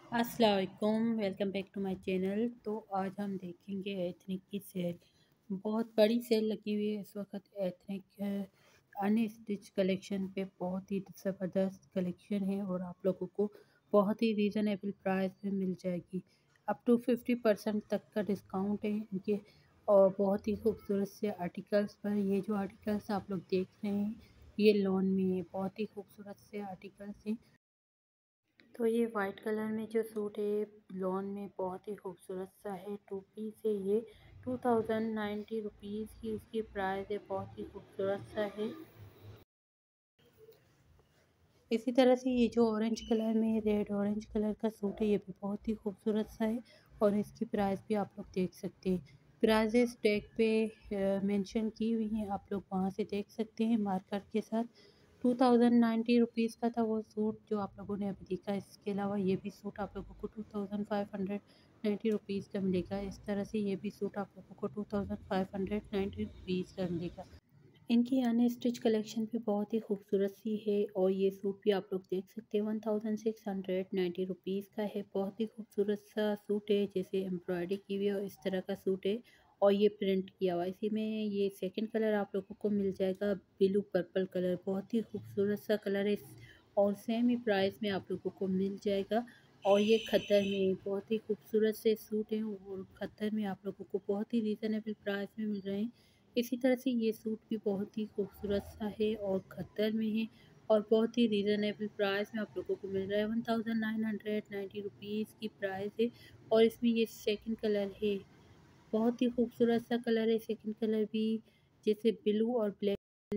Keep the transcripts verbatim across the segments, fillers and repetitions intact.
अस्सलाम वालेकुम, welcome back to my channel. तो आज हम देखेंगे एथनिक की सेल। बहुत बड़ी सेल लगी हुई है इस वक्त एथनिक अनस्टिच कलेक्शन पे। बहुत ही ज़बरदस्त कलेक्शन है और आप लोगों को बहुत ही रीज़नेबल प्राइस में मिल जाएगी। अप टू फिफ्टी परसेंट तक का डिस्काउंट है इनके और बहुत ही खूबसूरत से आर्टिकल्स पर। ये जो आर्टिकल्स आप लोग देख रहे हैं ये लॉन में है, बहुत ही खूबसूरत से आर्टिकल्स हैं। तो ये वाइट कलर में जो सूट है लॉन में बहुत ही खूबसूरत सा है, टू पीस है ये। टू थाउजेंड नाइन्टी रुपीज़ की इसकी प्राइस है, बहुत ही खूबसूरत सा है। इसी तरह से ये जो ऑरेंज कलर में रेड ऑरेंज कलर का सूट है ये भी बहुत ही खूबसूरत सा है और इसकी प्राइस भी आप लोग देख सकते हैं। प्राइजेस टैग पे मेंशन की हुई हैं, आप लोग वहाँ से देख सकते हैं मार्कर के साथ। टू थाउजेंड नाइन्टी रुपीज़ का था वो सूट जो आप लोगों ने अभी देखा। इसके अलावा ये भी सूट आप लोगों को two thousand five hundred ninety rupees का मिलेगा। इस तरह से ये भी सूट आप लोगों को two thousand five hundred ninety rupees का मिलेगा। इनकी अनस्टिच कलेक्शन भी बहुत ही खूबसूरत सी है और ये सूट भी आप लोग देख सकते हैं one thousand six hundred ninety rupees का है। बहुत ही खूबसूरत सा सूट है, जैसे एम्ब्रॉयडरी की हुई है इस तरह का सूट है और ये प्रिंट किया हुआ है। इसी में ये सेकंड कलर आप लोगों को मिल जाएगा ब्लू पर्पल कलर, बहुत ही खूबसूरत सा कलर है और सेम ही प्राइस में आप लोगों को मिल जाएगा। और ये खद्दर में बहुत ही खूबसूरत से सूट है और खद्दर में आप लोगों को बहुत ही रीज़नेबल प्राइस में मिल रहे हैं। इसी तरह से ये सूट भी बहुत ही खूबसूरत सा है और खद्दर में है और बहुत ही रीज़नेबल प्राइस में आप लोगों को मिल रहा है। One thousand nine hundred ninety rupees की प्राइस है और इसमें ये सेकंड कलर है, बहुत ही खूबसूरत सा कलर है। सेकंड कलर भी जैसे ब्लू और ब्लैक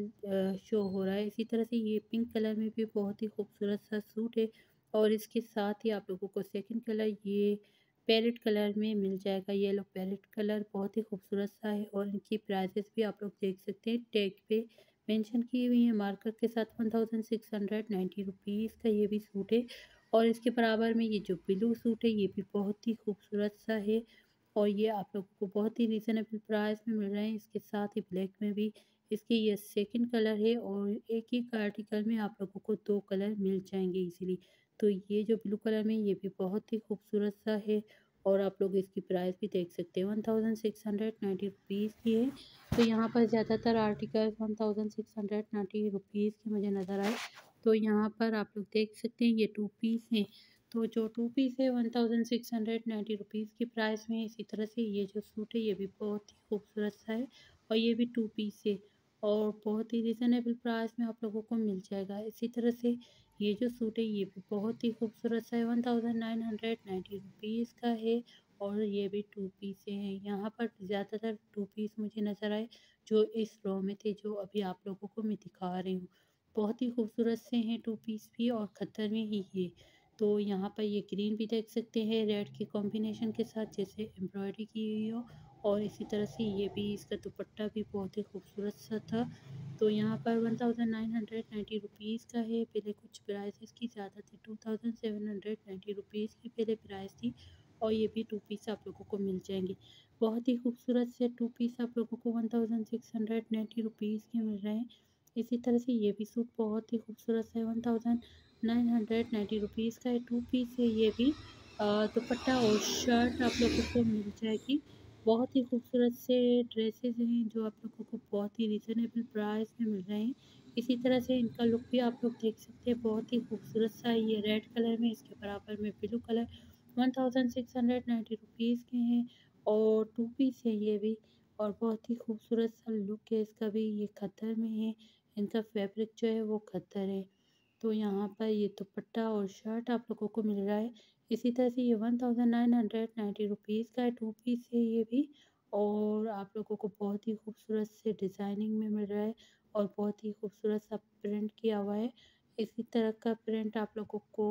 शो हो रहा है। इसी तरह से ये पिंक कलर में भी बहुत ही खूबसूरत सा सूट है और इसके साथ ही आप लोगों को सेकंड कलर ये पैरेट कलर में मिल जाएगा। येलो पैरेट कलर बहुत ही खूबसूरत सा है और इनकी प्राइसेस भी आप लोग देख सकते हैं टैग पे मेंशन की हुई है मार्कर के साथ। One thousand six hundred ninety rupees का ये भी सूट है और इसके बराबर में ये जो ब्लू सूट है ये भी बहुत ही खूबसूरत सा है और ये आप लोगों को बहुत ही रीज़नेबल प्राइस में मिल रहे हैं। इसके साथ ही ब्लैक में भी इसके ये सेकंड कलर है और एक ही आर्टिकल में आप लोगों को दो कलर मिल जाएंगे इजीली। तो ये जो ब्लू कलर में ये भी बहुत ही खूबसूरत सा है और आप लोग इसकी प्राइस भी देख सकते हैं one thousand six hundred ninety rupees की है। तो यहाँ पर ज़्यादातर article one thousand six hundred ninety rupees के मुझे नज़र आए। तो यहाँ पर आप लोग देख सकते हैं ये टू पीस हैं। तो जो टू पीस है one thousand six hundred ninety rupees की प्राइस में। इसी तरह से ये जो सूट है ये भी बहुत ही खूबसूरत सा है और ये भी टू पीस है और बहुत ही रिजनेबल प्राइस में आप लोगों को मिल जाएगा। इसी तरह से ये जो सूट है ये भी बहुत ही खूबसूरत सा है, one thousand nine hundred ninety rupees का है और ये भी टू पीस हैं। यहाँ पर ज़्यादातर टू पीस मुझे नज़र आए जो इस रो में थे, जो अभी आप लोगों को मैं दिखा रही हूँ। बहुत ही खूबसूरत से हैं टू पीस भी और खद्दर में ही ये। तो यहाँ पर ये ग्रीन भी देख सकते हैं रेड के कॉम्बिनेशन के साथ, जैसे एम्ब्रॉयडरी की हुई हो। और इसी तरह से ये भी इसका दुपट्टा भी बहुत ही खूबसूरत सा था। तो यहाँ पर one thousand nine hundred ninety rupees का है। पहले कुछ प्राइस इसकी ज़्यादा थी, two thousand seven hundred ninety rupees की पहले प्राइस थी और ये भी टू पीस आप लोगों को मिल जाएंगे। बहुत ही खूबसूरत से टू पीस आप लोगों को one thousand six hundred ninety rupees के मिल रहे हैं। इसी तरह से ये भी सूट बहुत ही खूबसूरत है, one thousand nine hundred ninety rupees का है, टू पीस है ये भी। अ, दुपट्टा और शर्ट आप लोगों को मिल जाएगी। बहुत ही खूबसूरत से ड्रेसेस हैं जो आप लोगों को बहुत ही रिजनेबल प्राइस में मिल रहे हैं। इसी तरह से इनका लुक भी आप लोग देख सकते हैं, बहुत ही खूबसूरत सा है। ये रेड कलर में, इसके बराबर में blue colour, one thousand six hundred ninety rupees के हैं और टू पीस है ये भी और बहुत ही खूबसूरत सा लुक है इसका भी। ये खद्दर में है, इनका फैब्रिक जो है वो खद्दर है। तो यहाँ पर ये दुपट्टा और शर्ट आप लोगों को मिल रहा है। इसी तरह से ये one thousand nine hundred ninety rupees का है, टू पीस है ये भी और आप लोगों को बहुत ही खूबसूरत से डिज़ाइनिंग में मिल रहा है और बहुत ही खूबसूरत सा प्रिंट किया हुआ है। इसी तरह का प्रिंट आप लोगों को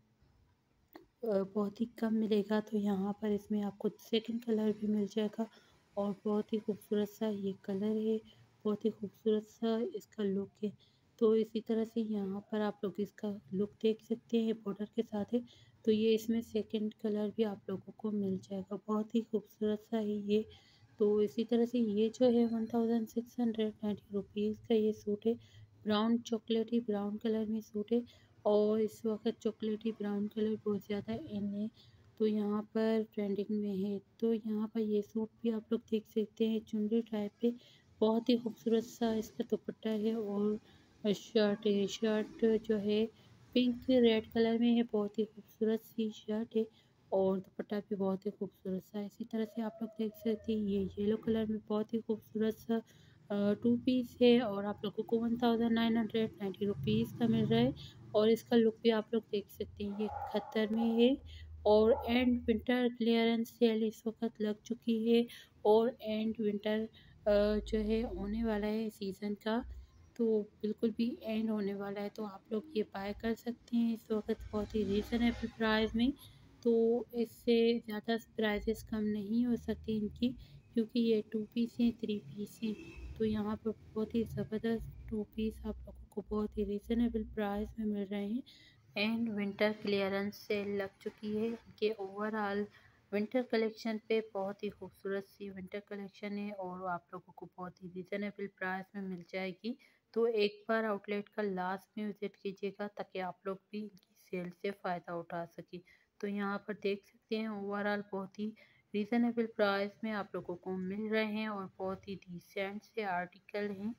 अ, बहुत ही कम मिलेगा। तो यहाँ पर इसमें आपको सेकंड कलर भी मिल जाएगा और बहुत ही खूबसूरत सा ये कलर है, बहुत ही खूबसूरत सा इसका लुक है। तो इसी तरह से यहाँ पर आप लोग इसका लुक देख सकते हैं बॉर्डर के साथ है। तो ये इसमें सेकंड कलर भी आप लोगों को मिल जाएगा, बहुत ही खूबसूरत सा है ये। तो इसी तरह से ये जो है one thousand six hundred ninety rupees का ये सूट है, ब्राउन चॉकलेटी ब्राउन कलर में सूट है और इस वक्त चॉकलेटी ब्राउन कलर बहुत ज़्यादा इन है, तो यहाँ पर ट्रेंडिंग में है। तो यहाँ पर ये सूट भी आप लोग देख सकते हैं, चुनरी टाइप पे बहुत ही खूबसूरत सा इसका दुपट्टा है और शर्ट है। शर्ट जो है पिंक रेड कलर में है, बहुत ही खूबसूरत सी शर्ट है और दुपट्टा भी बहुत ही खूबसूरत सा है। इसी तरह से आप लोग देख सकते हैं ये येलो कलर में बहुत ही खूबसूरत सा टू पीस है और आप लोगों को one thousand nine hundred ninety rupees का मिल रहा है। और इसका लुक भी आप लोग देख सकते हैं, ये खद्दर में है और एंड विंटर क्लियरेंस सेल इस वक्त लग चुकी है और एंड विंटर जो है होने वाला है सीज़न का, तो बिल्कुल भी एंड होने वाला है, तो आप लोग ये बाय कर सकते हैं इस वक्त बहुत ही रीज़नेबल प्राइस में। तो इससे ज़्यादा प्राइसेस कम नहीं हो सकती इनकी, क्योंकि ये टू पीस हैं, थ्री पीस हैं, तो यहाँ पर बहुत ही ज़बरदस्त टू पीस आप लोगों को बहुत ही रीज़नेबल प्राइस में मिल रहे हैं। एंड विंटर क्लियरेंस सेल लग चुकी है इनके ओवरऑल विंटर कलेक्शन पे, बहुत ही खूबसूरत सी विंटर कलेक्शन है और आप लोगों को बहुत ही रीज़नेबल प्राइस में मिल जाएगी। तो एक बार आउटलेट का लास्ट में विज़िट कीजिएगा ताकि आप लोग भी इनकी सेल से फ़ायदा उठा सकें। तो यहाँ पर देख सकते हैं ओवरऑल बहुत ही रीज़नेबल प्राइस में आप लोगों को मिल रहे हैं और बहुत ही डिसेंट से आर्टिकल हैं।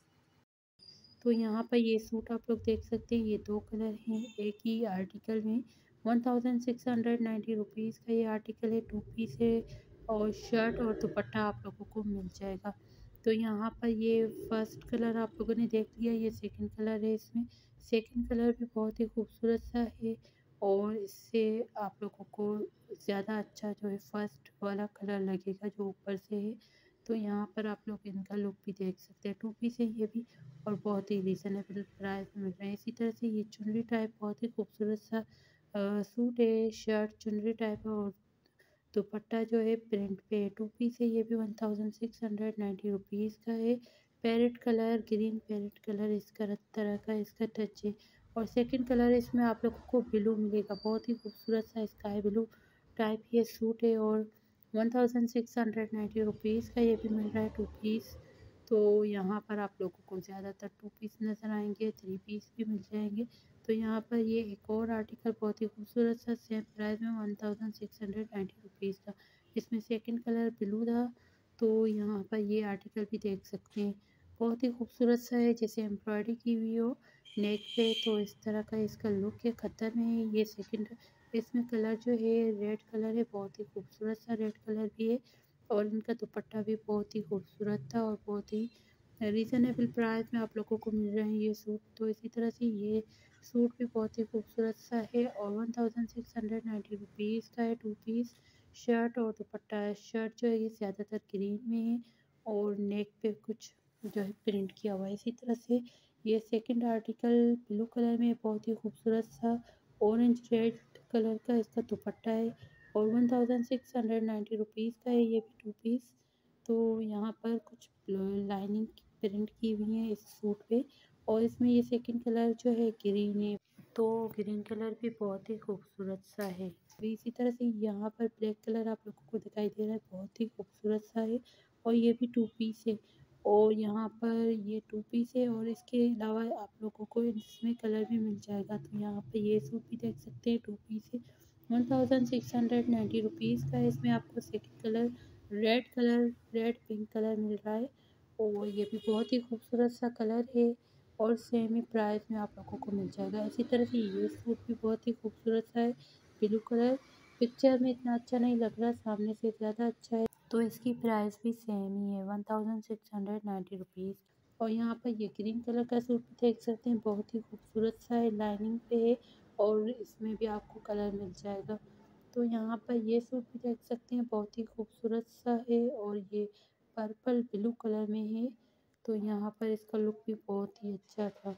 तो यहाँ पर ये सूट आप लोग देख सकते हैं, ये दो कलर हैं एक ही आर्टिकल में। One thousand six hundred ninety rupees का ये आर्टिकल है, टू पीस है और शर्ट और दुपट्टा आप लोगों को मिल जाएगा। तो यहाँ पर ये फर्स्ट कलर आप लोगों ने देख लिया, ये सेकंड कलर है। इसमें सेकंड कलर भी बहुत ही खूबसूरत सा है और इससे आप लोगों को ज़्यादा अच्छा जो है फर्स्ट वाला कलर लगेगा जो ऊपर से है। तो यहाँ पर आप लोग इनका लुक भी देख सकते हैं, टू पीस है ये भी और बहुत ही रीज़नेबल प्राइस में मिल रहे हैं। इसी तरह से ये चुनरी टाइप बहुत ही खूबसूरत सा अ, सूट है, शर्ट चुनरी टाइप है और दुपट्टा जो है प्रिंट पे है, टू पीस है ये भी one thousand six hundred ninety rupees का है। Parrot colour, green parrot colour इसका तरह का इसका टच है और सेकंड कलर इसमें आप लोगों को ब्लू मिलेगा, बहुत ही खूबसूरत सा स्काई ब्लू टाइप ये सूट है और one thousand six hundred ninety rupees का ये भी मिल रहा है टू पीस। तो यहाँ पर आप लोगों को ज़्यादातर टू पीस नज़र आएंगे, थ्री पीस भी मिल जाएंगे। तो यहाँ पर ये एक और आर्टिकल बहुत ही खूबसूरत सा सेम प्राइस में one thousand six hundred ninety rupees का, इसमें सेकंड कलर ब्लू था। तो यहाँ पर ये आर्टिकल भी देख सकते हैं, बहुत ही खूबसूरत सा है, जैसे एम्ब्रॉयडरी की हुई हो नेक पे, तो इस तरह का इसका लुक है। खद्दर में है ये सेकंड, इसमें कलर जो है रेड कलर है, बहुत ही खूबसूरत सा रेड कलर भी है और इनका दुपट्टा भी बहुत ही खूबसूरत था और बहुत ही रीज़नेबल प्राइस में आप लोगों को मिल रहे हैं ये सूट। तो इसी तरह से ये सूट भी बहुत ही खूबसूरत सा है और one thousand six hundred ninety rupees का है, टू पीस शर्ट और दुपट्टा है। शर्ट जो है ये ज़्यादातर ग्रीन में है और नेक पे कुछ जो है प्रिंट किया हुआ है। इसी तरह से ये सेकंड आर्टिकल ब्लू कलर में बहुत ही खूबसूरत सा ऑरेंज रेड कलर का इसका दुपट्टा है और one thousand six hundred ninety rupees का है ये भी टू पीस। तो यहाँ पर कुछ लाइनिंग प्रिंट की हुई है इस सूट पे और इसमें ये सेकंड कलर जो है ग्रीन है, तो ग्रीन कलर भी बहुत ही खूबसूरत सा है। भी इसी तरह से यहाँ पर ब्लैक कलर आप लोगों को दिखाई दे रहा है, बहुत ही खूबसूरत सा है और ये भी टू पीस है और यहाँ पर ये टू पीस है और इसके अलावा आप लोगों को इसमें कलर भी मिल जाएगा। तो यहाँ पे ये सूट भी देख सकते हैं, टू पीस है, one thousand six hundred ninety rupees का है। इसमें आपको second colour red colour red pink colour मिल रहा है और ये भी बहुत ही खूबसूरत सा कलर है और सेम ही प्राइस में आप लोगों को मिल जाएगा। इसी तरह से ये सूट भी बहुत ही खूबसूरत सा है, ब्लू कलर पिक्चर में इतना अच्छा नहीं लग रहा, सामने से ज़्यादा अच्छा है। तो इसकी प्राइस भी सेम ही है, one thousand six hundred ninety rupees. और यहाँ पर ये ग्रीन कलर का सूट भी देख सकते हैं, बहुत ही खूबसूरत सा है, लाइनिंग पे है और इसमें भी आपको कलर मिल जाएगा। तो यहाँ पर ये सूट भी देख सकते हैं, बहुत ही खूबसूरत सा है और ये पर्पल ब्लू कलर में है। तो यहाँ पर इसका लुक भी बहुत ही अच्छा था।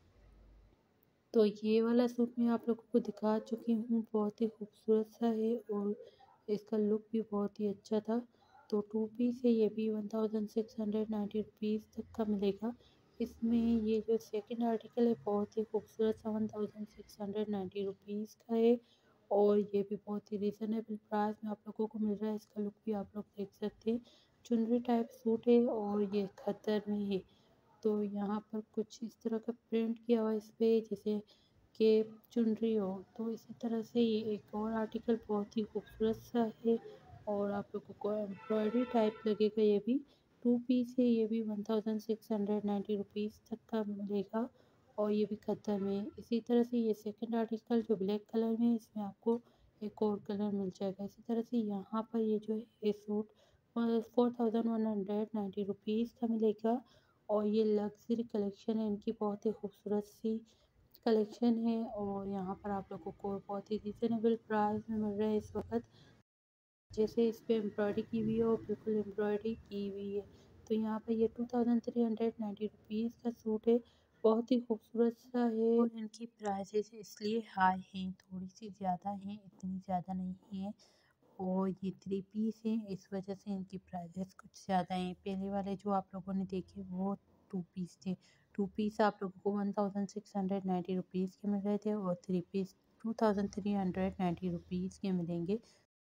तो ये वाला सूट मैं आप लोगों को दिखा चुकी हूँ, बहुत ही खूबसूरत सा है और इसका लुक भी बहुत ही अच्छा था। तो टू पीस है, ये भी one thousand six hundred ninety rupees तक का मिलेगा। इसमें ये जो सेकंड आर्टिकल है बहुत ही खूबसूरत सा one thousand six hundred ninety rupees का है और ये भी बहुत ही रीज़नेबल प्राइस में आप लोगों को मिल रहा है। इसका लुक भी आप लोग देख सकते हैं, चुनरी टाइप सूट है और ये खद्दर में है। तो यहाँ पर कुछ इस तरह का प्रिंट किया हुआ है इस पे, जैसे के चुन रही हो। तो इसी तरह से ये एक और आर्टिकल बहुत ही खूबसूरत सा है और आप लोगों को एम्ब्रॉयडरी टाइप लगेगा। ये भी टू पीस है, ये भी one thousand six hundred ninety rupees तक का मिलेगा और ये भी खद्दर में। इसी तरह से ये सेकंड आर्टिकल जो ब्लैक कलर में है, इसमें आपको एक और कलर मिल जाएगा। इसी तरह से यहाँ पर ये जो है ये suit four thousand one hundred ninety rupees का मिलेगा और ये लग्जरी कलेक्शन है इनकी, बहुत ही खूबसूरत सी कलेक्शन है और यहाँ पर आप लोगों को बहुत ही रिजनेबल प्राइस में मिल रहा है इस वक्त। जैसे इस पे एम्ब्रॉयडरी की हुई है और बिल्कुल एम्ब्रॉयडरी की हुई है। तो यहाँ पर ये two thousand three hundred ninety rupees का सूट है, बहुत ही खूबसूरत सा है और इनकी प्राइसेस इसलिए हाई हैं, थोड़ी सी ज़्यादा हैं, इतनी ज़्यादा नहीं है। और ये थ्री पीस है, इस वजह से इनकी प्राइसेस कुछ ज़्यादा हैं। पहले वाले जो आप लोगों ने देखे वो टू पीस थे। टू पीस आप लोगों को one thousand six hundred ninety rupees के मिल रहे थे और three piece two thousand three hundred ninety rupees के मिलेंगे।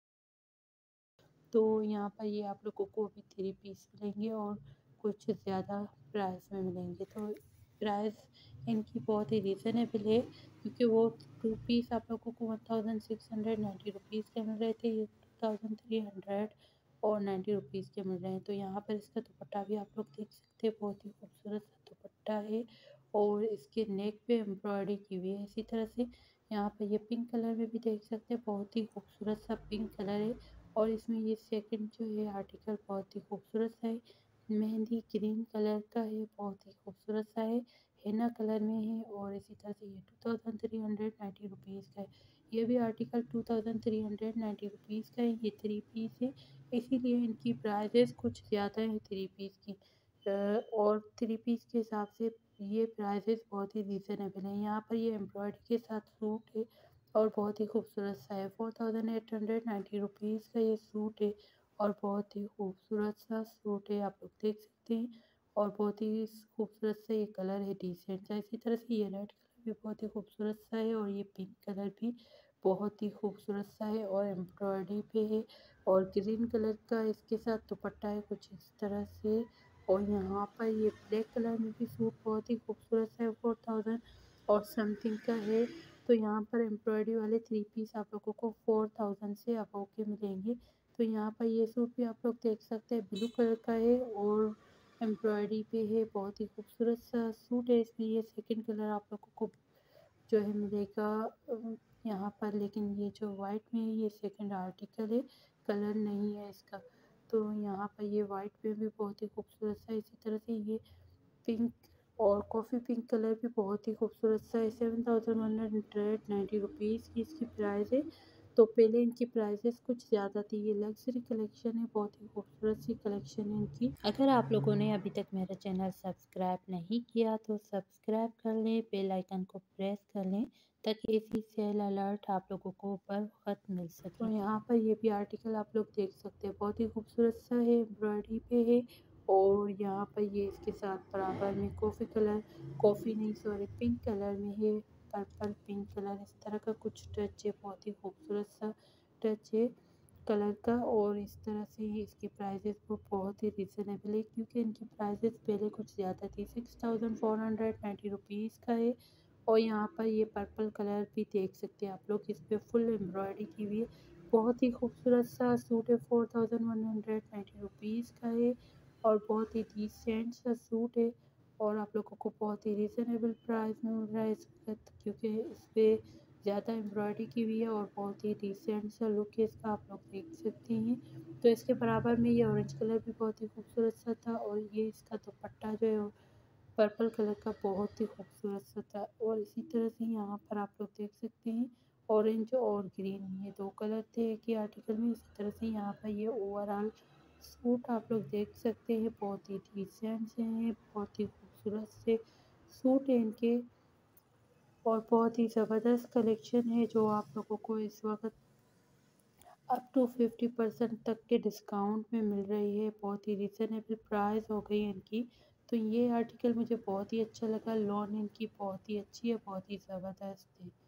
तो यहाँ पर ये आप लोगों को अभी थ्री पीस मिलेंगे और कुछ ज़्यादा प्राइस में मिलेंगे। तो प्राइस इनकी बहुत ही रीज़नेबल है क्योंकि वो टू पीस आप लोगों को one thousand six hundred ninety rupees के मिल रहे थे, ये टू थाउजेंड थ्री हंड्रेड और नाइन्टी रुपीज़ के मिल रहे हैं। तो यहाँ पर इसका दुपट्टा भी आप लोग देख सकते हैं, बहुत ही खूबसूरत सा दुपट्टा है और इसके नेक पे एम्ब्रॉयडरी की हुई है। इसी तरह से यहाँ पर ये पिंक कलर में भी देख सकते हैं, बहुत ही खूबसूरत सा पिंक कलर है और इसमें ये सेकंड जो है आर्टिकल बहुत ही खूबसूरत सा है, मेहंदी ग्रीन कलर का है, बहुत ही खूबसूरत सा है, हिना कलर में है और इसी तरह से ये two thousand three hundred ninety rupees का है। ये भी article two thousand three hundred ninety rupees का है, ये थ्री पीस है, इसीलिए इनकी प्राइजेस कुछ ज़्यादा है थ्री पीस की। अ, और थ्री पीस के हिसाब से ये प्राइजेस बहुत ही रीज़नेबल है। यहाँ पर ये एम्ब्रॉयडरी के साथ सूट है और बहुत ही खूबसूरत सा है। Four thousand eight hundred ninety rupees का ये सूट है और बहुत ही खूबसूरत सा सूट है, आप लोग देख सकते हैं और बहुत ही खूबसूरत सा ये कलर है, डिसेंट सा। इसी तरह से ये रेड कलर भी बहुत ही खूबसूरत सा है और ये पिंक कलर भी बहुत ही खूबसूरत सा है और एम्ब्रॉयडरी पे है और ग्रीन कलर का इसके साथ दुपट्टा है कुछ इस तरह से। और यहाँ पर ये ब्लैक कलर में भी सूट बहुत ही खूबसूरत सा है, फोर थाउजेंड और समथिंग का है। तो यहाँ पर एम्ब्रॉयडरी वाले थ्री पीस आप लोगों को फोर थाउजेंड से अबव के मिलेंगे। तो यहाँ पर ये सूट भी आप लोग देख सकते हैं, ब्लू कलर का है और एम्ब्रॉयडरी पे है, बहुत ही खूबसूरत सा सूट है। इसमें ये सेकंड कलर आप लोगों को जो है मिलेगा अ, यहाँ पर, लेकिन ये जो वाइट में है ये सेकंड आर्टिकल है, कलर नहीं है इसका। तो यहाँ पर ये वाइट में भी बहुत ही खूबसूरत सा, इसी तरह से ये पिंक और कॉफ़ी पिंक कलर भी बहुत ही खूबसूरत सा है। Seven thousand one hundred ninety rupees की इसकी प्राइस है। तो पहले इनकी प्राइसेस कुछ ज़्यादा थी। ये लग्जरी कलेक्शन है, बहुत ही खूबसूरत सी कलेक्शन है इनकी। अगर आप लोगों ने अभी तक मेरा चैनल सब्सक्राइब नहीं किया तो सब्सक्राइब कर लें, बेल आइकन को प्रेस कर लें ताकि इसी सेल अलर्ट आप लोगों को बर वक्त मिल सके। तो यहाँ पर ये भी आर्टिकल आप लोग देख सकते हैं, बहुत ही खूबसूरत सा है, एम्ब्रॉयडरी पे है और यहाँ पर ये इसके साथ बराबर में कॉफ़ी कलर कॉफ़ी नहीं सॉरी पिंक कलर में है, पर्पल पिंक कलर इस तरह का कुछ टच है, बहुत ही खूबसूरत सा टच है कलर का। और इस तरह से ही इसकी प्राइसेस वो बहुत ही रिजनेबल है क्योंकि इनकी प्राइसेस पहले कुछ ज़्यादा थी। Six thousand four hundred ninety rupees का है और यहाँ पर ये पर्पल कलर भी देख सकते हैं आप लोग, इस पर फुल एम्ब्रॉयडरी की हुई है, बहुत ही खूबसूरत सा सूट है। Four thousand one hundred ninety rupees का है और बहुत ही डिसेंट सा सूट है और आप लोगों को बहुत ही रीज़नेबल प्राइस में मिल रहा है इस वक्त क्योंकि इस पर ज़्यादा एम्ब्रॉयडरी की हुई है और बहुत ही डिसेंट सा लुक है इसका, आप लोग देख सकते हैं। तो इसके बराबर में ये ऑरेंज कलर भी बहुत ही खूबसूरत सा था और ये इसका दुपट्टा जो है पर्पल कलर का बहुत ही खूबसूरत सा था। और इसी तरह से यहाँ पर आप लोग देख सकते हैं ऑरेंज और ग्रीन, ये दो कलर थे एक ही आर्टिकल में। इसी तरह से यहाँ पर ये ओवरऑल सूट आप लोग देख सकते हैं, बहुत ही डिसेंट से हैं, बहुत ही खूबसूरत से सूट हैं इनके और बहुत ही ज़बरदस्त कलेक्शन है जो आप लोगों को इस वक्त अप टू फिफ्टी परसेंट तक के डिस्काउंट में मिल रही है, बहुत ही रिजनेबल प्राइस हो गई है इनकी। तो ये आर्टिकल मुझे बहुत ही अच्छा लगा, लॉन इनकी बहुत ही अच्छी है, बहुत ही ज़बरदस्त है।